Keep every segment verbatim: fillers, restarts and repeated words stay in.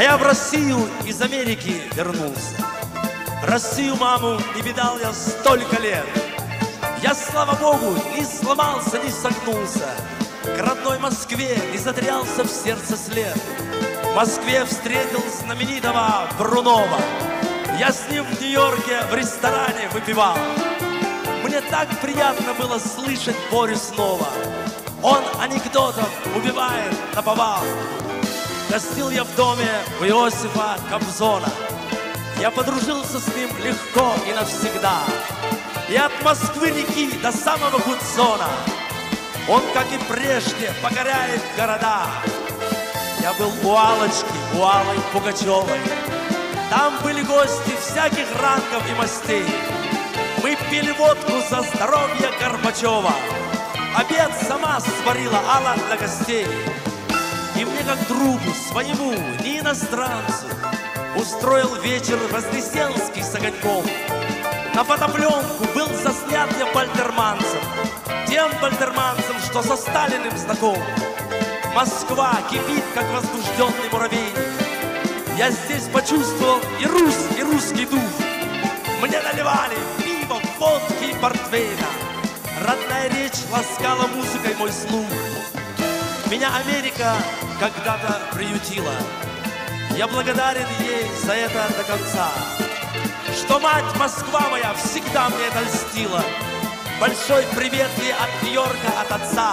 я в Россию из Америки вернулся. Россию, маму, не видал я столько лет. Я, слава богу, не сломался, не согнулся. К родной Москве не затерялся в сердце след. В Москве встретил знаменитого Брунова. Я с ним в Нью-Йорке в ресторане выпивал. Мне так приятно было слышать Борю снова. Он анекдотом убивает наповал. Гостил я в доме у Иосифа Кобзона. Я подружился с ним легко и навсегда. И от Москвы-реки до самого Гудзона он, как и прежде, покоряет города. Я был у Аллочки, у Аллы Пугачевой. Там были гости всяких рангов и мастей. Мы пили водку за здоровье Горбачева. Обед сама сварила Алла для гостей. И мне, как другу своему, не иностранцу, устроил вечер вознесенский с огоньком. На фотопленку был заснят я бальдерманцем, тем бальдерманцем, что со Сталиным знаком. Москва кипит, как возбужденный муравейник. Я здесь почувствовал и Русь, и русский дух. Мне наливали пиво, водки и портвейна. Родная речь ласкала музыкой мой слух. Меня Америка когда-то приютила. Я благодарен ей за это до конца. Что мать Москва моя всегда мне это льстила. Большой привет ей от Нью-Йорка, от отца.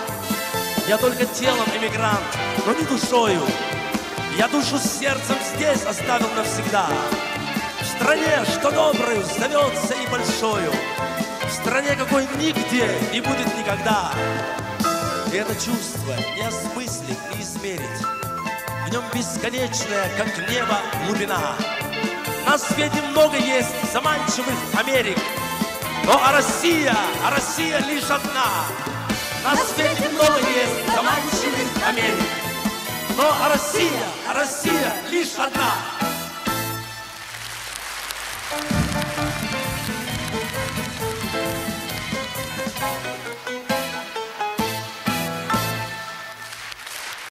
Я только телом эмигрант, но не душою. Я душу с сердцем здесь оставил навсегда. В стране, что доброю зовется и большою. В стране, какой нигде не будет никогда. И это чувство не осмыслить, не измерить. В нем бесконечная, как небо, глубина. На свете много есть заманчивых Америк, но а Россия, а Россия лишь одна. На свете много есть заманчивых Америк, но а Россия, а Россия лишь одна.